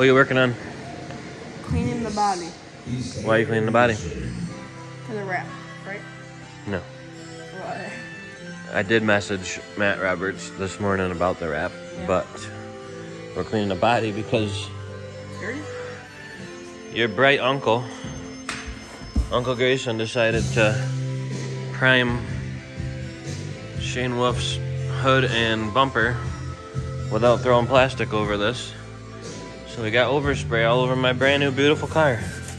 What are you working on? Cleaning the body. Why are you cleaning the body? For the wrap, right? No. Why? I did message Matt Roberts this morning about the wrap, but we're cleaning the body because your bright uncle, Uncle Grayson, decided to prime Shane Wolf's hood and bumper without throwing plastic over this. So we got overspray all over my brand new beautiful car.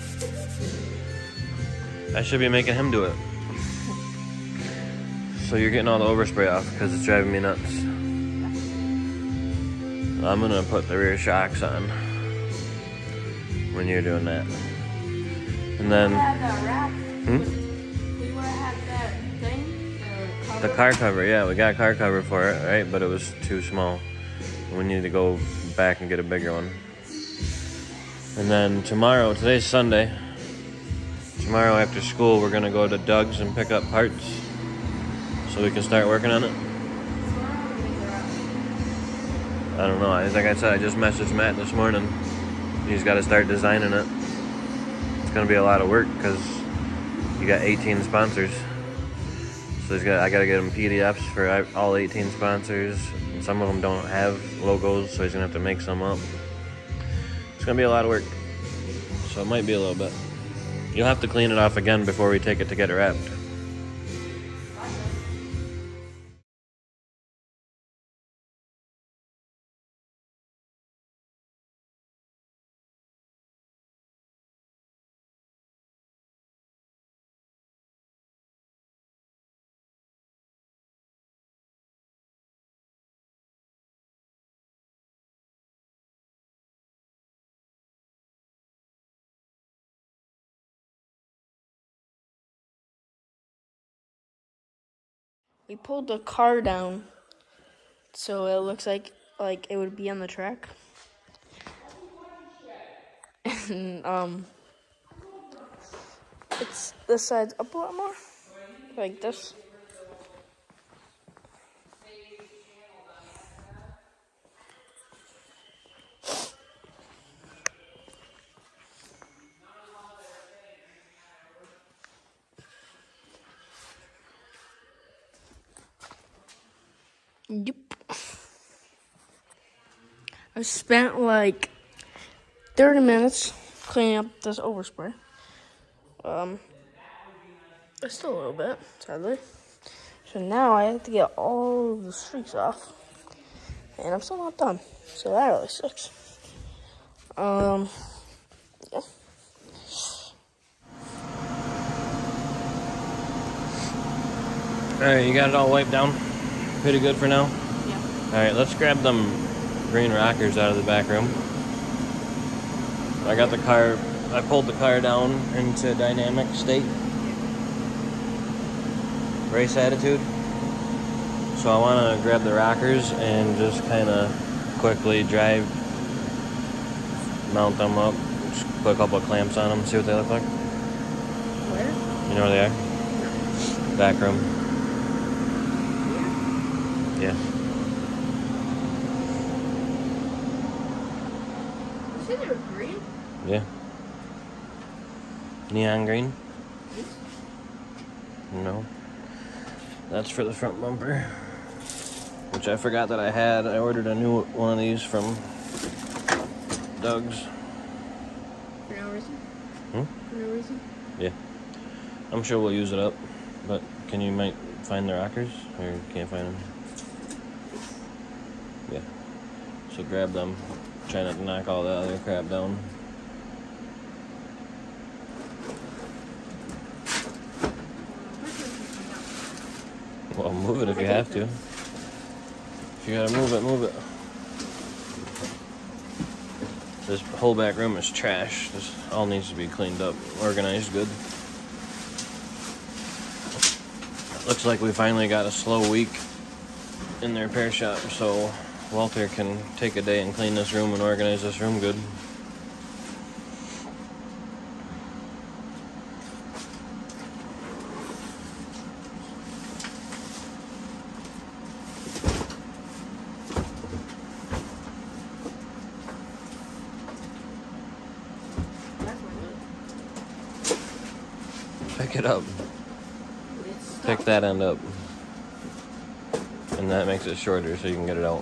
I should be making him do it. So you're getting all the overspray off because it's driving me nuts. I'm gonna put the rear shocks on when you're doing that. And then the car cover, yeah, we got a car cover for it, right? But it was too small. We need to go back and get a bigger one. And then tomorrow, today's Sunday, tomorrow after school we're gonna go to Doug's and pick up parts so we can start working on it. I don't know, like I said, I just messaged Matt this morning. He's got to start designing it. It's gonna be a lot of work because you got 18 sponsors. So I gotta get him PDFs for all 18 sponsors. And some of them don't have logos, so he's gonna have to make some up. It's gonna be a lot of work, so it might be a little bit. You'll have to clean it off again before we take it to get it wrapped. We pulled the car down so it looks like it would be on the track. And it's this side's up a lot more, like this. Yep. I spent like 30 minutes cleaning up this overspray. It's still a little bit, sadly. So now I have to get all of the streaks off. And I'm still not done. So that really sucks. Yeah. Alright, you got it all wiped down? Pretty good for now? Yeah. Alright, let's grab them green rockers out of the back room. I pulled the car down into dynamic state. Race attitude. So I want to grab the rockers and just kind of quickly mount them up, just put a couple of clamps on them, see what they look like. Where? You know where they are? Back room. Yeah. You said they were green? Yeah. Neon green? No. That's for the front bumper, which I forgot that I had. I ordered a new one of these from Doug's. For no reason? Hmm? For no reason? Yeah. I'm sure we'll use it up, but you might find the rockers, or you can't find them? Yeah. So grab them. Try not to knock all that other crap down. Well, move it if you have to. If you gotta move it, move it. This whole back room is trash. This all needs to be cleaned up, organized good. Looks like we finally got a slow week in the repair shop, so Walter can take a day and clean this room and organize this room good. Pick it up. Pick that end up. And that makes it shorter so you can get it out.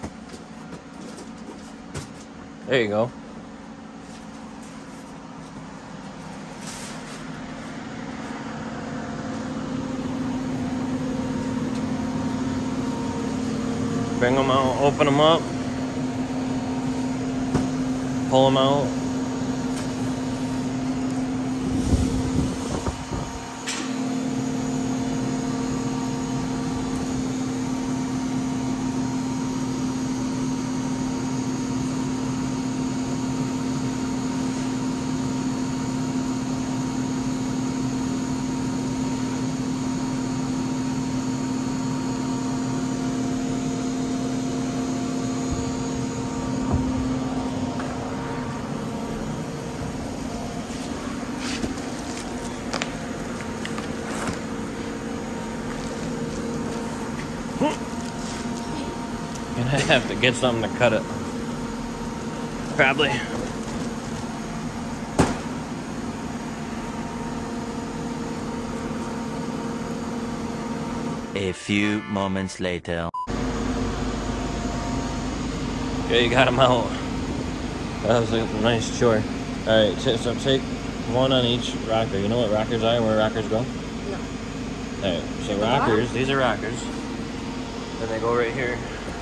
There you go. Bring them out, open them up, pull them out. Gonna have to get something to cut it. Probably. A few moments later. Okay, you got them out. That was a nice chore. Alright, so take one on each rocker. You know what rockers are and where rockers go? No. Alright, so rockers, these are rockers. Then they go right here.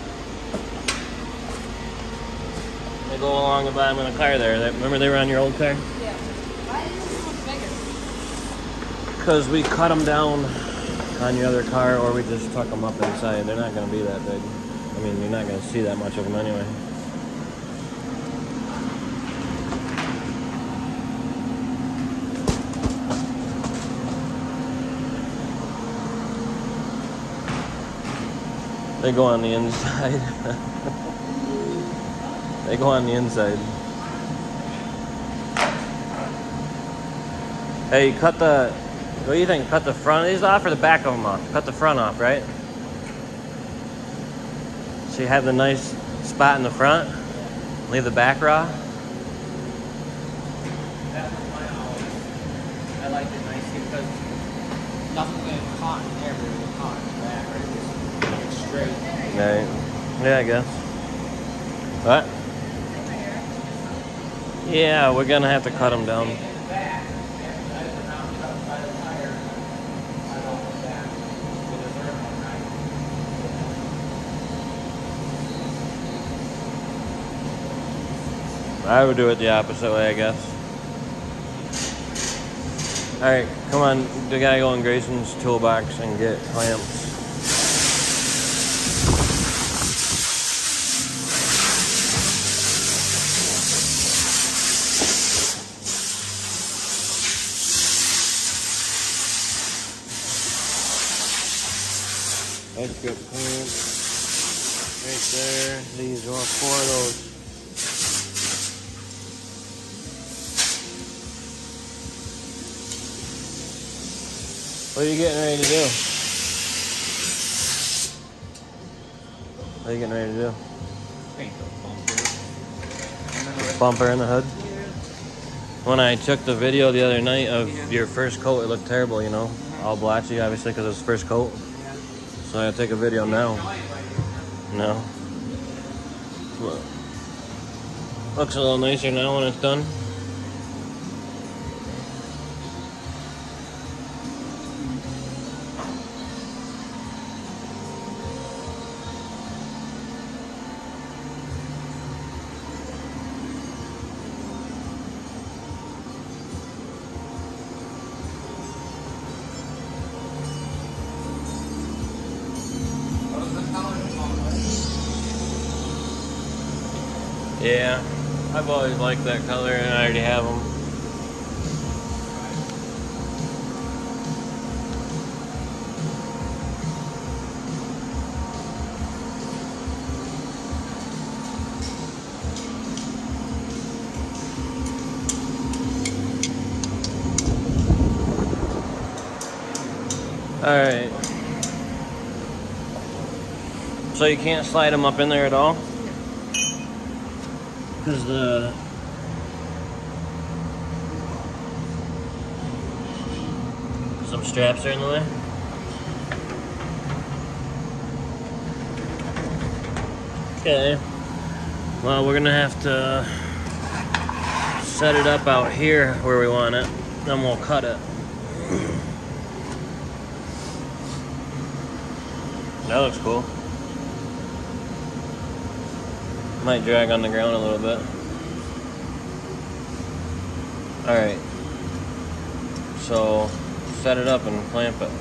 They go along the bottom of the car there. Remember they were on your old car? Yeah. Why is this one bigger? Because we cut them down on your other car, or we just tuck them up inside. They're not going to be that big. I mean, you're not going to see that much of them anyway. They go on the inside. They go on the inside. Hey, you cut the... What do you think? Cut the front of these off or the back of them off? Cut the front off, right? So you have the nice spot in the front. Leave the back raw. That was my house. I liked it nice because nothing went caught in there, but it was caught in the back, right? Just straight. Right. Yeah, I guess. What? Yeah, we're gonna have to cut them down. I would do it the opposite way, I guess. Alright, come on. We gotta go in Grayson's toolbox and get clamps. Let's get clamps. Right there. These are 4 of those. What are you getting ready to do? What are you getting ready to do? Paint the bumper. Bumper in the hood? When I took the video the other night of your first coat, it looked terrible, you know? All blotchy, obviously, because it was the first coat. So I gotta take a video now. No. Looks a little nicer now when it's done. Yeah, I've always liked that color and I already have them. Alright. So you can't slide them up in there at all? Because Some straps are in the way. Okay. Well, we're gonna have to set it up out here where we want it. Then we'll cut it. That looks cool. Might drag on the ground a little bit. Alright. So, set it up and clamp it.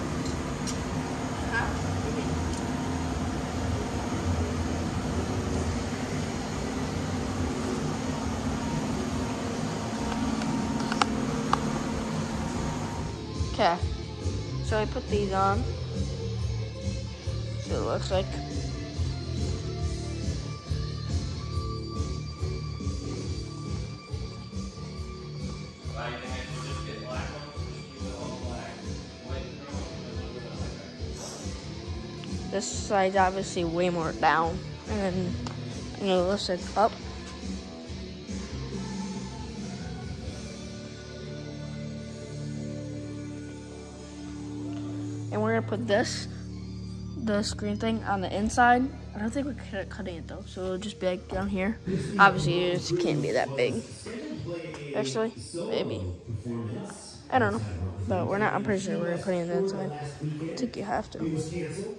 Okay. So I put these on. So it looks like. This side's obviously way more down, and then this side's up. And we're gonna put the screen thing on the inside. I don't think we're cutting it though, so it'll just be like down here. Obviously, it just can't be that big. Actually, maybe. I don't know, but we're not. I'm pretty sure we're putting it on the inside. I think you have to.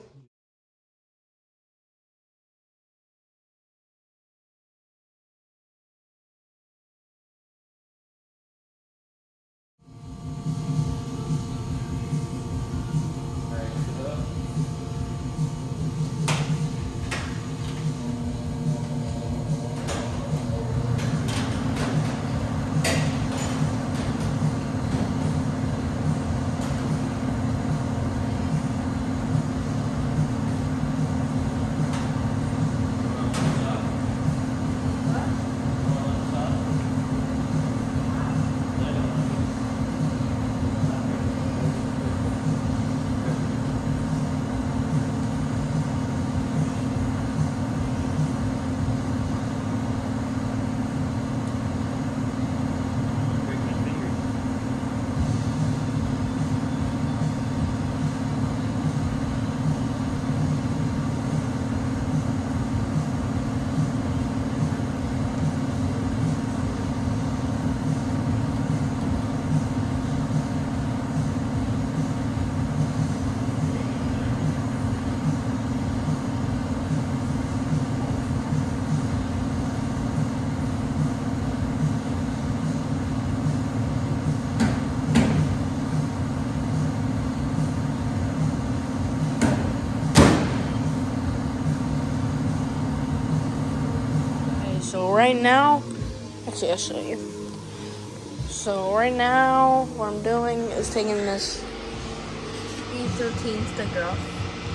So right now, actually I'll show you. So right now, what I'm doing is taking this E13 sticker off.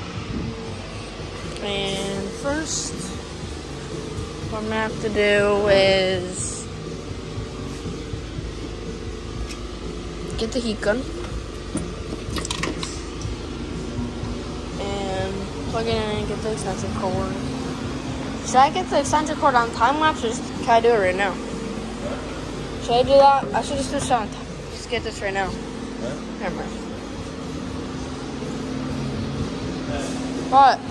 And first, what I'm gonna have to do is get the heat gun and plug it in and get the extension cord. Should I get the extension cord on time lapse or can I do it right now? Should I do that? I should just do this on time. Just get this right now. Never mind. What?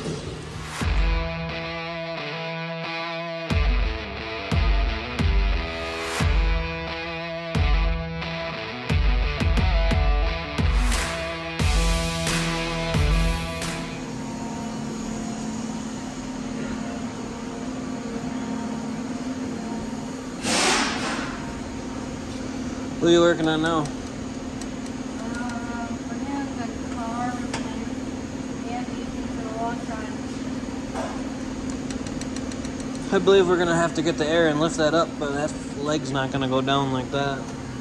What are you working on now? For him, the car, and he hasn't used it for a long time. I believe we're gonna have to get the air and lift that up, but that leg's not gonna go down like that.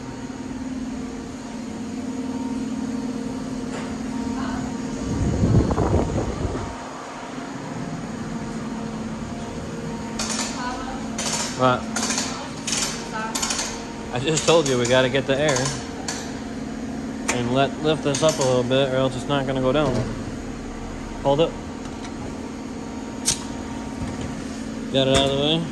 What? I just told you we gotta get the air and lift this up a little bit or else it's not gonna go down. Hold it. Got it out of the way.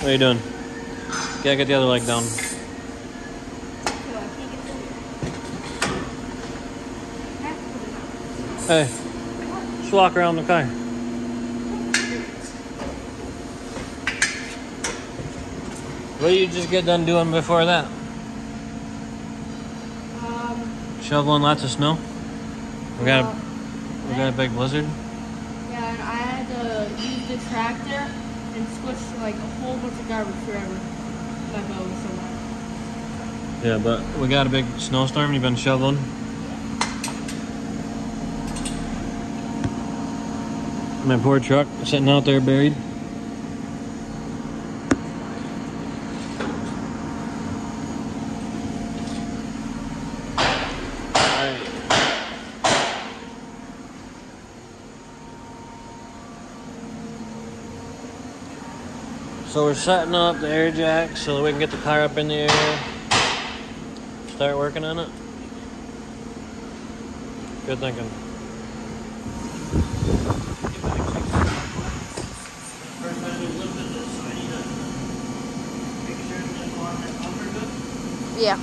What are you doing? Yeah, get the other leg down. Hey, just walk around the car. What did you just get done doing before that? Shoveling lots of snow? We got a big blizzard? Yeah, and I had to use the tractor and switch like a whole bunch of garbage forever. That was so much. Yeah, but we got a big snowstorm. You've been shoveling? My poor truck sitting out there buried. So we're setting up the air jack so that we can get the car up in the air. Start working on it. Good thinking. First time we've lifted this, so I need to make sure that the arm and pump are good. Yeah.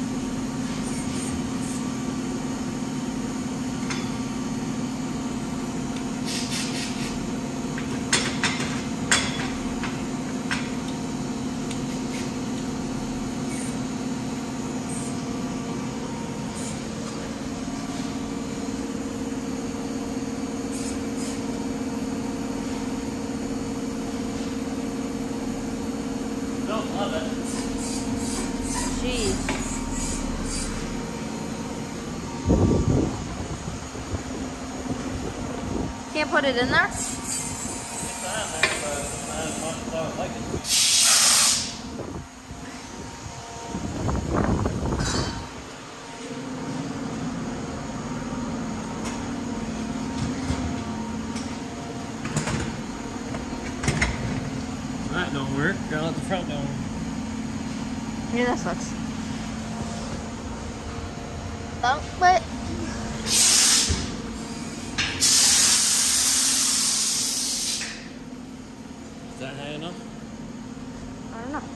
Don't love it. Jeez. Can't put it in there? It's on there, but not as much as I would like it to be. That don't work. Gotta let the front down. Yeah, that sucks. Oh, but Is that high enough? I don't know.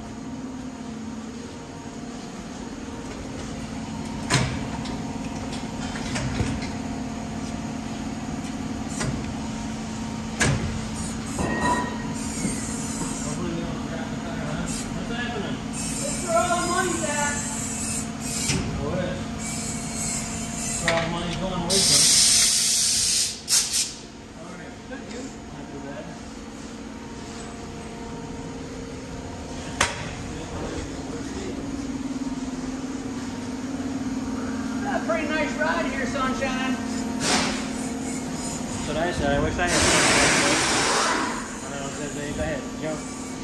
Pretty nice ride here, sunshine. That's what I said. I wish I had something. I don't know if there's any. Go ahead, jump.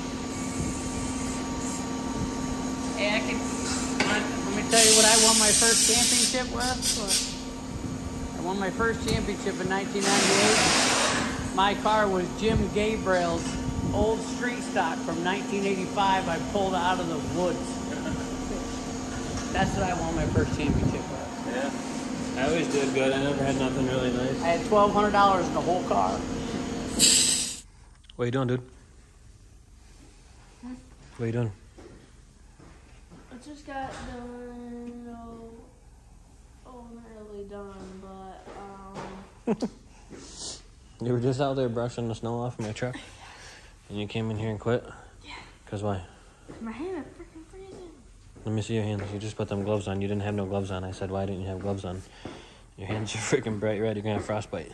Hey, let me tell you what I won my first championship with. I won my first championship in 1998. My car was Jim Gabriel's old street stock from 1985. I pulled out of the woods. That's what I won my first championship with. Yeah. I always did good. I never had nothing really nice. I had $1,200 in the whole car. What are you doing, dude? What are you doing? I just got done. Oh, not really done, but You were just out there brushing the snow off of my truck, and you came in here and quit? Yeah. Cause why? My hand is freaking freezing. Let me see your hands. You just put them gloves on. You didn't have no gloves on. I said, why didn't you have gloves on? Your hands are freaking bright red. You're gonna have frostbite.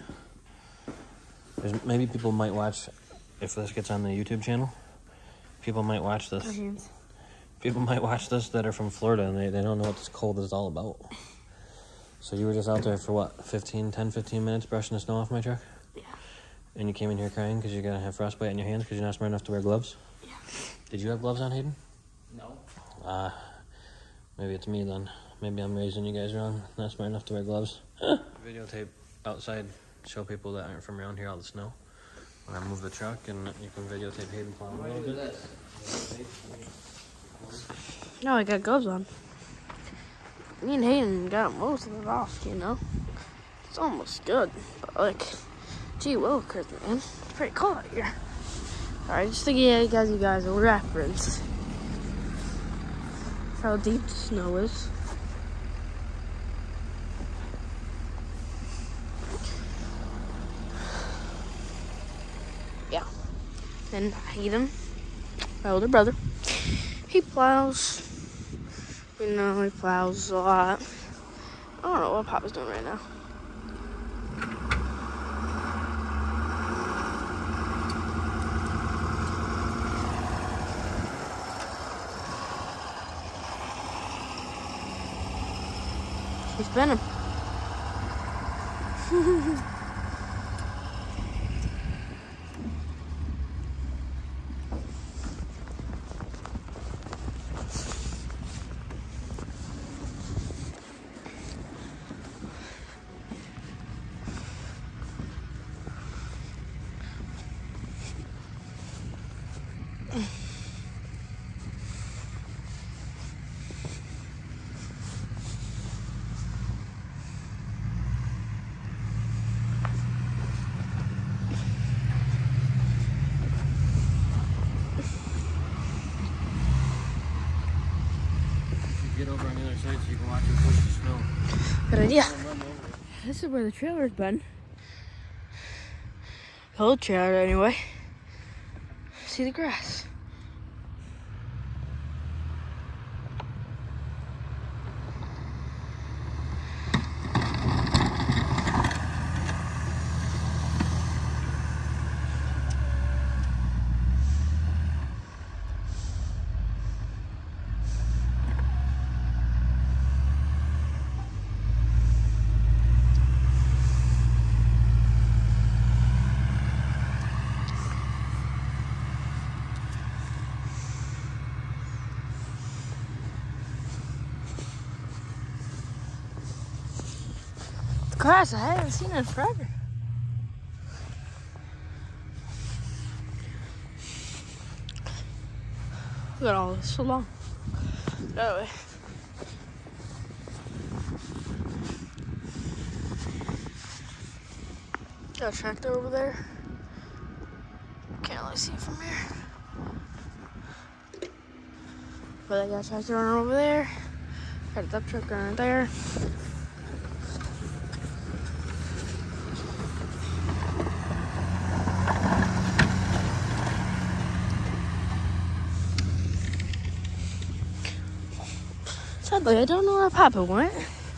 Maybe people might watch, if this gets on the YouTube channel, people might watch this. My hands. People might watch this that are from Florida, and they don't know what this cold is all about. So you were just out there for what, 10, 15 minutes brushing the snow off my truck? Yeah. And you came in here crying because you're going to have frostbite on your hands because you're not smart enough to wear gloves? Yeah. Did you have gloves on, Hayden? No. Maybe it's me then. Maybe I'm raising you guys wrong. Not smart enough to wear gloves. Videotape outside. Show people that aren't from around here all the snow. When I move the truck, and you can videotape Hayden plowing a little bit. No, I got gloves on. Me and Hayden got most of it off, you know. It's almost good, but like, gee willikers, man. It's pretty cold out here. Alright, just to give you guys a reference how deep the snow is. Yeah. And Hayden, my older brother, he plows. You know, he plows a lot. I don't know what Papa's doing right now. He's spinning. Get over on the other side so you can watch him push the snow. Good idea. This is where the trailer's been. The old trailer, anyway. See the grass. Grass, I haven't seen it in forever. Look at all this, so long. That way. Got a tractor over there. Can't really see it from here. But I got a tractor running over there. Got a dump truck running there. Sadly, I don't know where Papa went.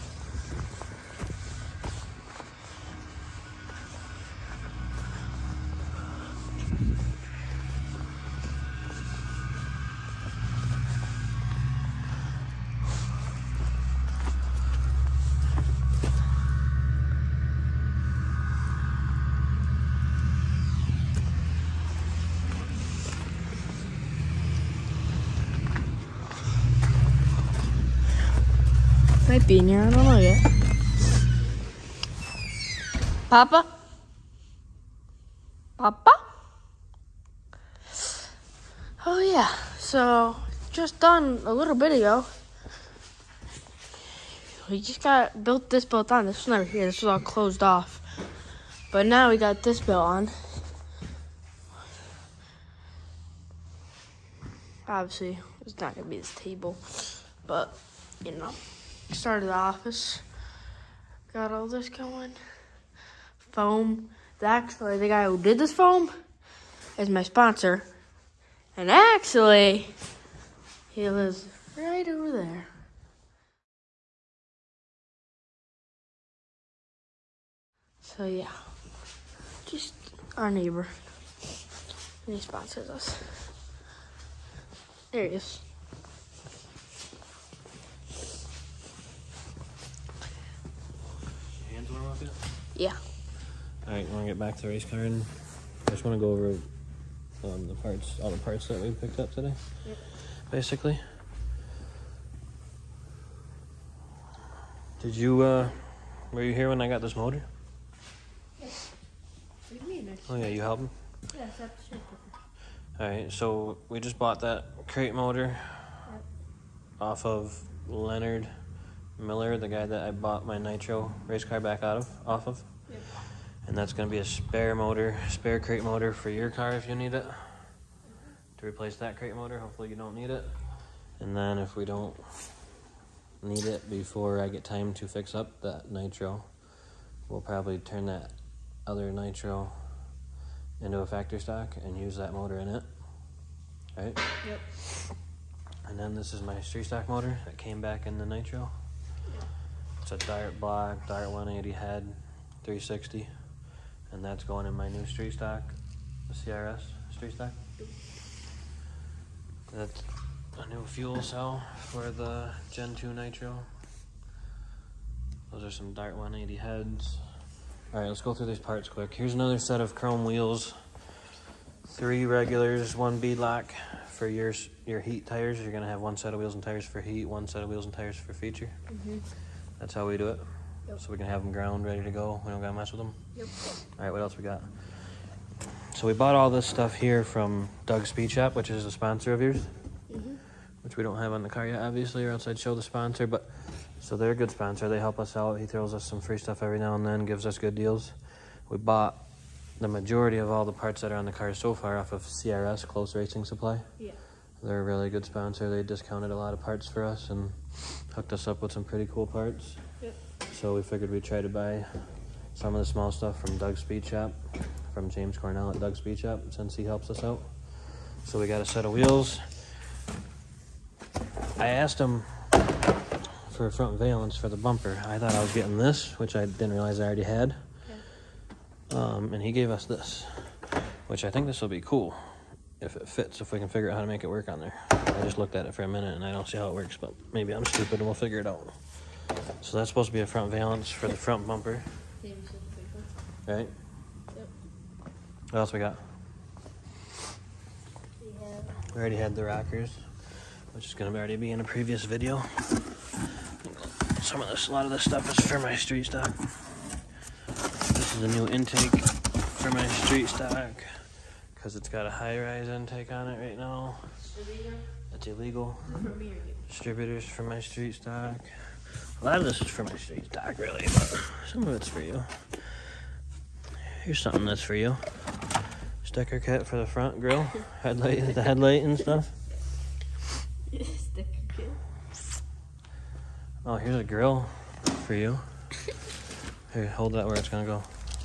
Might be in here, I don't know yet. Papa? Papa? Oh yeah, so just done a little bit ago. We just got this built on. This was never here, this was all closed off. But now we got this built on. Obviously, it's not gonna be this table, but you know. Started the office, got all this going. Foam. Actually, the guy who did this foam is my sponsor. And actually, he lives right over there. So yeah, just our neighbor. And he sponsors us. There he is. Yeah. Alright, you want to get back to the race car and I just want to go over the parts, all the parts that we picked up today. Yep. Basically. Did you, were you here when I got this motor? Yes. What do you mean? Oh yeah, you helped me? Yes, that's true. Alright, so we just bought that crate motor off of Leonard Miller, the guy that I bought my Nitro race car back off of. Yep. And that's going to be a spare motor, spare crate motor for your car if you need it. to replace that crate motor. Hopefully you don't need it. And then if we don't need it before I get time to fix up that nitro, we'll probably turn that other nitro into a factory stock and use that motor in it, right? Yep. And then this is my street stock motor that came back in the nitro. Yep. It's a Dart block, Dart 180 head, 360, and that's going in my new street stock, the CRS street stock. Yep. That's a new fuel cell for the Gen 2 nitro. Those are some Dart 180 heads. All right, let's go through these parts quick. Here's another set of chrome wheels. 3 regulars, 1 beadlock for your heat tires. You're gonna have 1 set of wheels and tires for heat, 1 set of wheels and tires for feature. That's how we do it. Yep. So we can have them ground, ready to go. We don't gotta mess with them. Yep. All right, what else we got? So we bought all this stuff here from Doug Speed Shop, which is a sponsor of yours, which we don't have on the car yet, obviously, or else I'd show the sponsor. But so they're a good sponsor. They help us out. He throws us some free stuff every now and then, gives us good deals. We bought the majority of all the parts that are on the car so far off of CRS, Close Racing Supply. Yeah. They're a really good sponsor. They discounted a lot of parts for us and hooked us up with some pretty cool parts. Yep. So we figured we'd try to buy some of the small stuff from Doug Speed Shop, from James Cornell at Doug Speed Shop, since he helps us out. So we got a set of wheels. I asked him for a front valence for the bumper. I thought I was getting this, which I didn't realize I already had. And he gave us this, which I think this will be cool if it fits, if we can figure out how to make it work on there. I just looked at it for a minute and I don't see how it works, but maybe I'm stupid and we'll figure it out. So that's supposed to be a front valence for the front bumper, right? Yep. What else we got? We already had the rockers, which is gonna already be in a previous video. A lot of this stuff is for my street stock. This is a new intake for my street stock because it's got a high-rise intake on it right now. That's illegal. Distributors for my street stock. A lot of this is for my street stock, really, but some of it's for you. Here's something that's for you. Sticker kit for the front grille, headlight, the headlight and stuff. Sticker kit. Oh, here's a grill for you. Here, hold that where it's gonna go.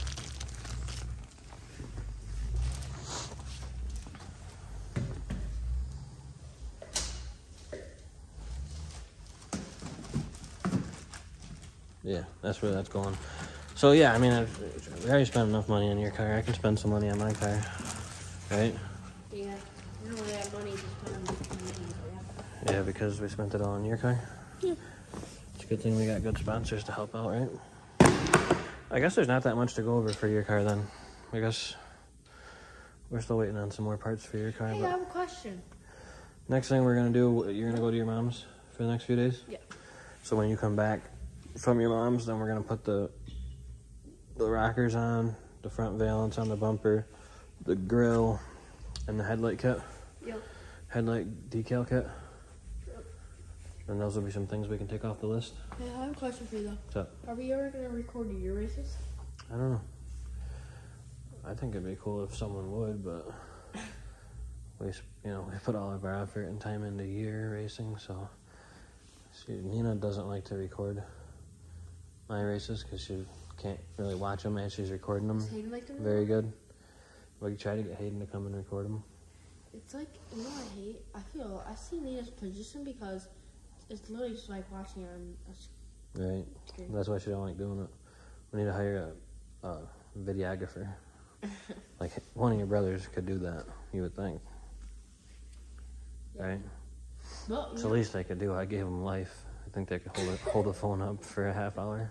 Yeah, that's where that's going. So yeah, I mean, we already spent enough money on your car. I can spend some money on my car, right? Yeah. We don't really have money to spend on this money. Yeah, because we spent it all on your car. Yeah. It's a good thing we got good sponsors to help out, right? I guess there's not that much to go over for your car then. I guess we're still waiting on some more parts for your car. Hey, but I have a question. next thing we're gonna do, you're gonna go to your mom's for the next few days? Yeah. So when you come back from your mom's, then we're gonna put the rockers on, the front valence on the bumper, the grill, and the headlight kit. Yep. Headlight decal kit. And those will be some things we can take off the list. Hey, I have a question for you though. What's up? Are we ever gonna record your races? I don't know. I think it'd be cool if someone would, but we put all of our effort and time into year racing, so Nina doesn't like to record my races because she can't really watch them as she's recording them. Does Hayden like to record? Very good. We try to get Hayden to come and record them. It's like, you know what I hate? I see Nina's position because it's literally just like watching it on a Right. screen. That's why she don't like doing it. We need to hire a videographer. Like one of your brothers could do that, you would think. Right? Well, It's the least they could do. I gave them life. I think they could hold the phone up for a half hour.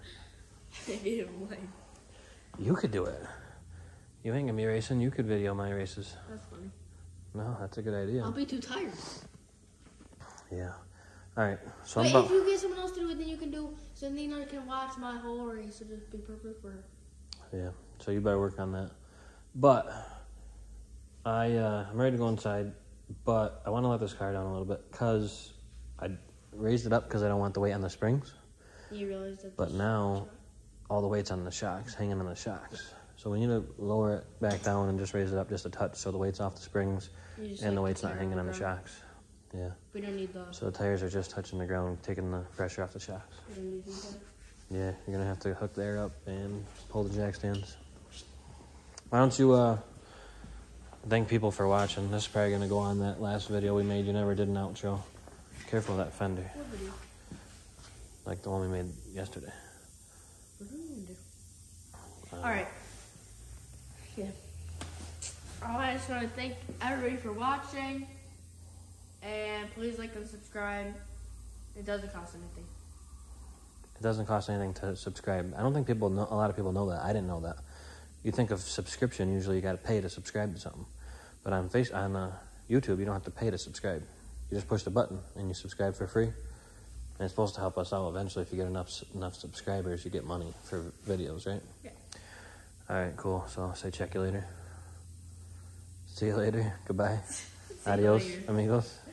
You could do it. You ain't gonna be racing. You could video my races. That's funny. No, that's a good idea. I'll be too tired. Yeah. All right. So Wait, I'm about. if you get someone else to do it, then you can do. So Nina can watch my whole race. It'll just be perfect for her. Yeah. So you better work on that. But I'm ready to go inside. But I want to let this car down a little bit because I raised it up because I don't want the weight on the springs. You realize that. But now all the weight's on the shocks, hanging on the shocks. So we need to lower it back down and just raise it up just a touch so the weight's off the springs and the weight's not hanging on the shocks. Yeah. We don't need the... So the tires are just touching the ground, taking the pressure off the shocks. Yeah, you're gonna have to hook the air up and pull the jack stands. Why don't you thank people for watching. This is probably gonna go on that last video we made. You never did an outro. Careful of that fender. What video? Like the one we made yesterday. What do we even do? Alright. Yeah. I just want to thank everybody for watching. And please like and subscribe. It doesn't cost anything. It doesn't cost anything to subscribe. I don't think people know. A lot of people know that. I didn't know that. You think of subscription, usually you got to pay to subscribe to something. But on YouTube, you don't have to pay to subscribe. You just push the button and you subscribe for free. And it's supposed to help us out eventually. If you get enough subscribers, you get money for videos, right? Yeah. All right, cool. So I'll say check you later. See you later. Goodbye. Adios, amigos.